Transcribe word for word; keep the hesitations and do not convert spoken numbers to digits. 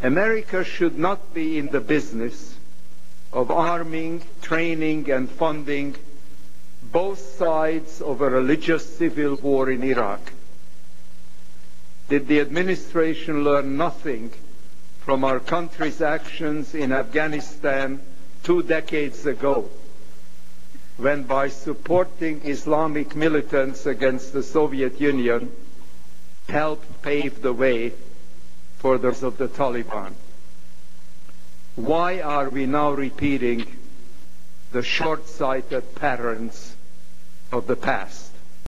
America should not be in the business of arming, training, and funding both sides of a religious civil war in Iraq. Did the administration learn nothing from our country's actions in Afghanistan two decades ago, when by supporting Islamic militants against the Soviet Union helped pave the way for those of the Taliban? Why are we now repeating the short-sighted patterns of the past?